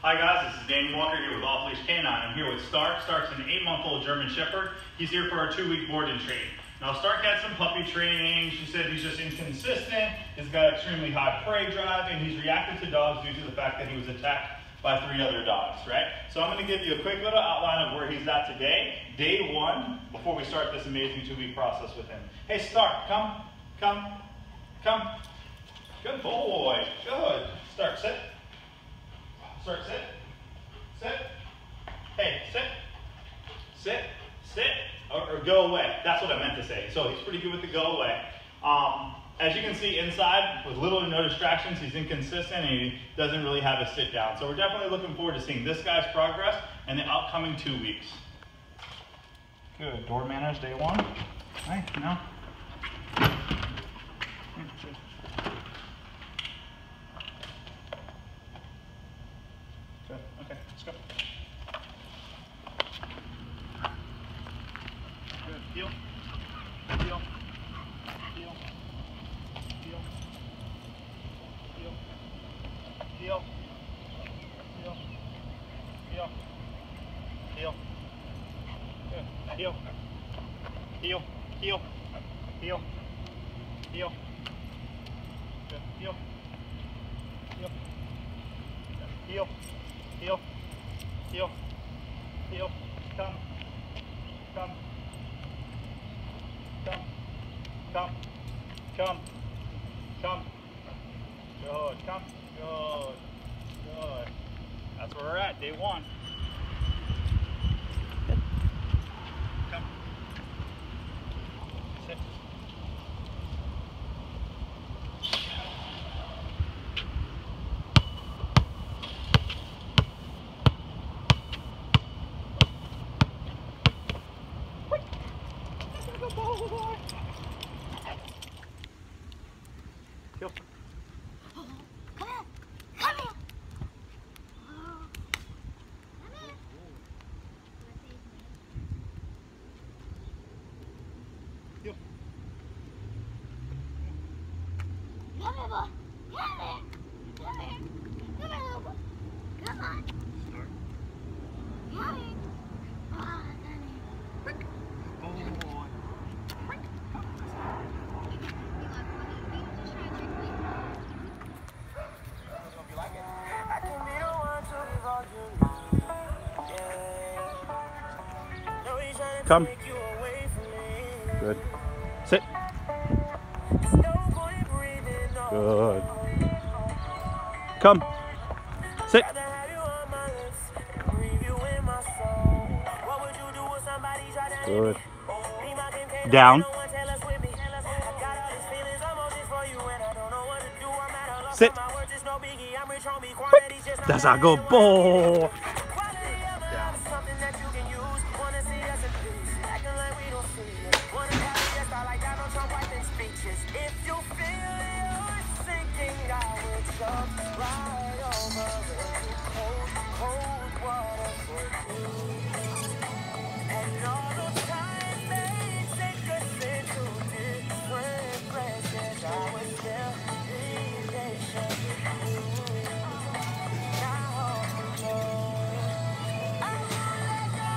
Hi guys, this is Danny Walker here with Off Leash Canine. I'm here with Starke. Starke's an 8-month-old German Shepherd. He's here for our 2-week board and train. Now Starke had some puppy training. She said he's just inconsistent. He's got extremely high prey drive, and he's reacted to dogs due to the fact that he was attacked by 3 other dogs, right? So I'm going to give you a quick little outline of where he's at today. Day 1, before we start this amazing 2-week process with him. Hey Starke, come. Good boy, good. Starke, sit. Starke, sit. Sit. Hey, sit, or go away. That's what I meant to say. So he's pretty good with the go away. As you can see inside, with little to no distractions, he's inconsistent and he doesn't really have a sit down. So we're definitely looking forward to seeing this guy's progress in the upcoming 2 weeks. Good. Door manners, day 1. Right, now. Good. Okay, let's go. Good. Heel. Heel. Heel. Heel. Heel. Heel. Heel. Heel. Heel. Good. Heel. Heel. Heel. Heel. Heel. Good. Heel. Heel. Heel. Heel. Heel. Heel. Come. Come. Come. Come. Come. Come. Good. Come. Good. Good. That's where we're at, day 1. Good. Come. Sit. Heel. Heel. Come on. Start. Come. Good. Sit. Good. Come. Sit. Good. Down. Sit. That's a good boy. If you feel you're sinking, I will jump right over into cold, cold water for you. And all the time they take us into different places, I will still be patient with you. Now, I won't let go.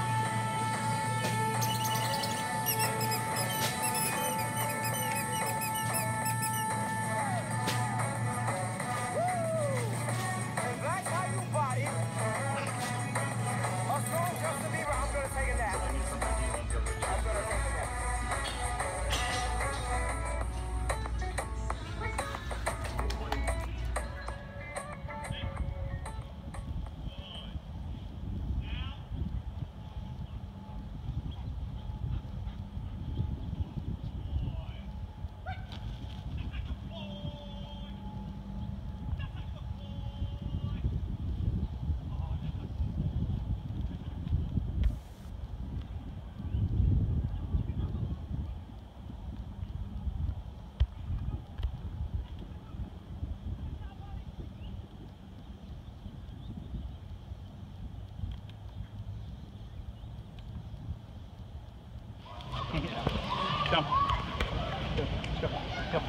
Come. Good. Let's go. Go.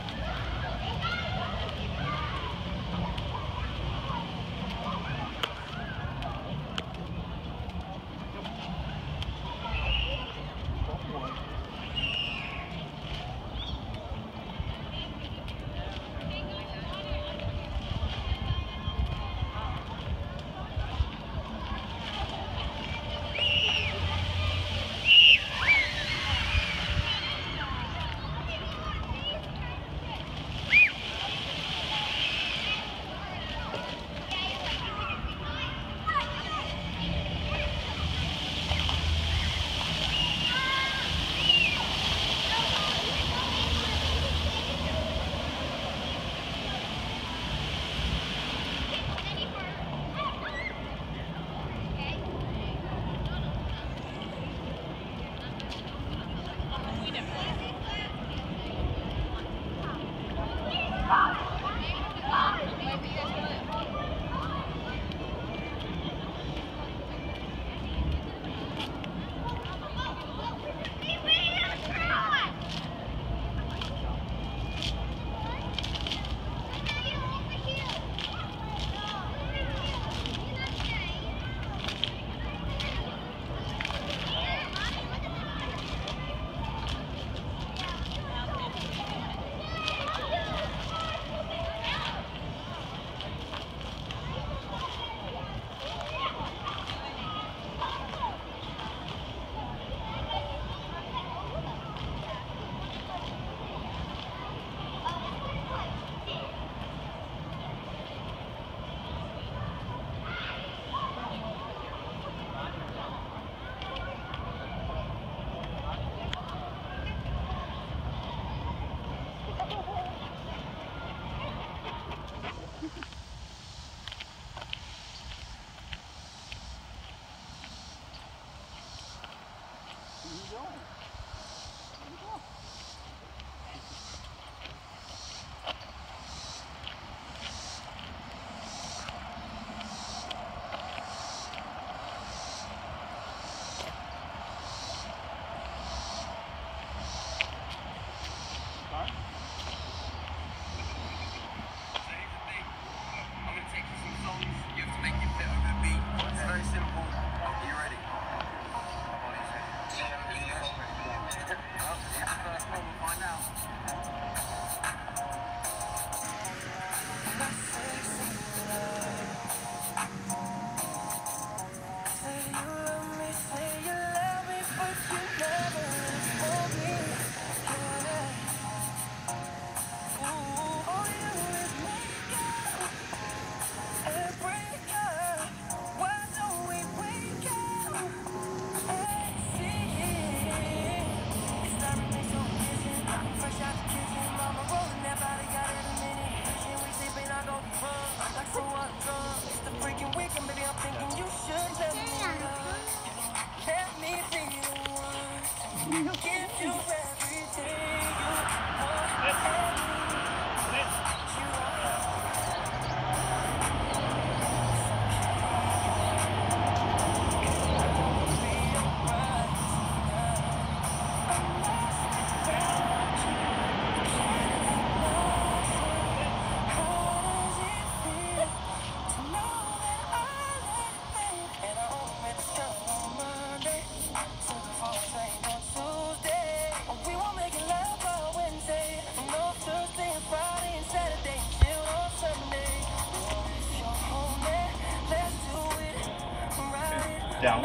Down.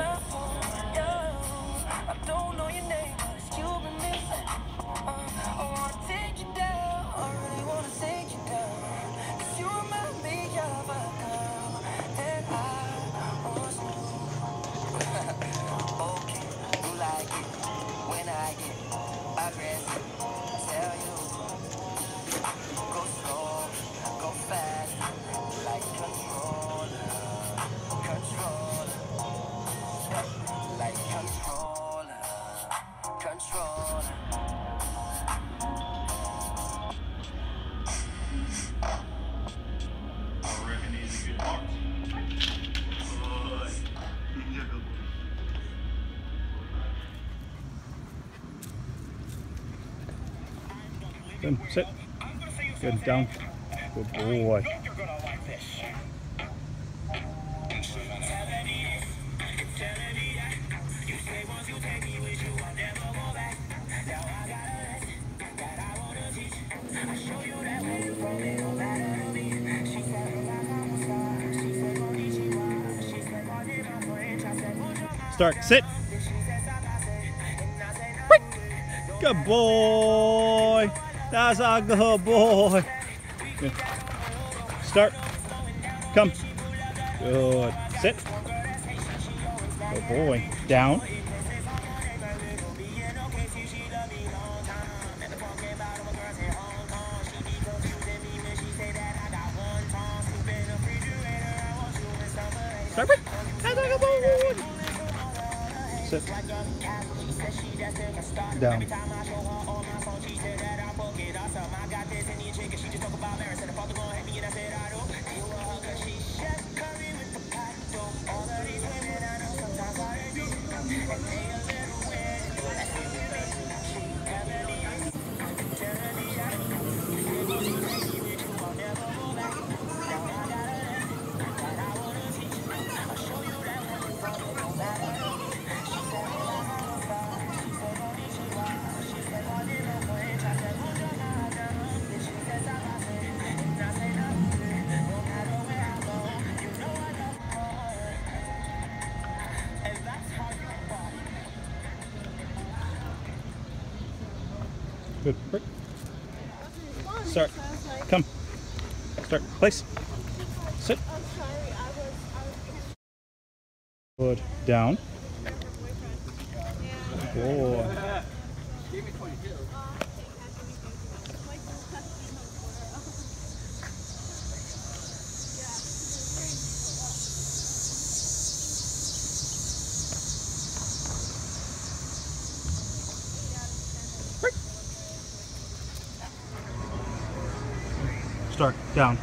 Good, sit. Good, down. Good boy. Starke, sit. Good boy. That's a good boy. Good. Starke. Come. Good. Sit. Good boy. Down. Starke. That's a good boy. Sit. Down. Good. Break. Start. Come. Start. Place. Sit. Good. Down. Boy. Stark, down.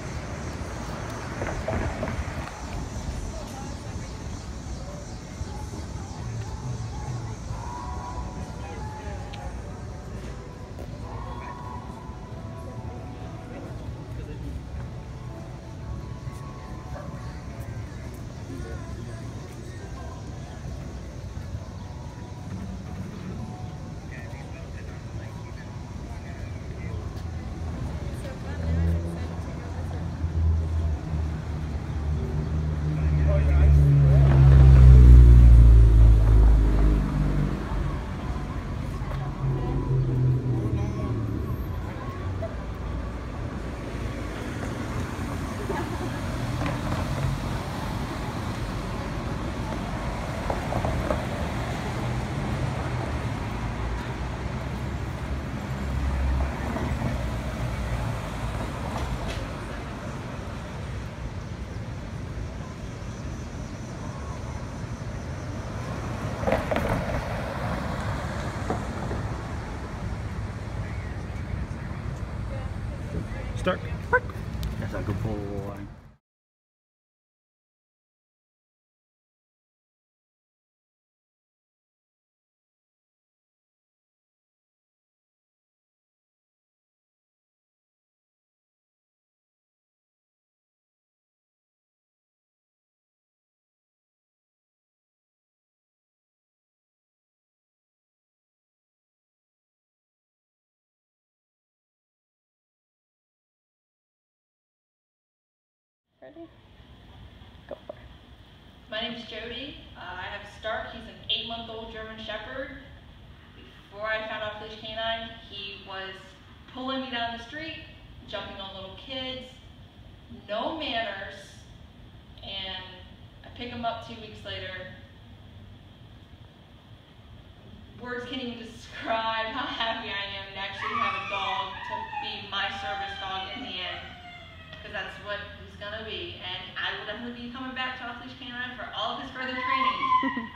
Stark. That's a good boy. Ready? Go for it. My name is Jody. I have Starke. He's an 8-month-old German Shepherd. Before I found out leash canine, he was pulling me down the street, jumping on little kids, no manners, and I pick him up 2 weeks later. Words can't even describe how happy I am to actually have a dog to be my service dog in the end, because that's what he's gonna be, and I will definitely be coming back to off leash canine for all of his further training.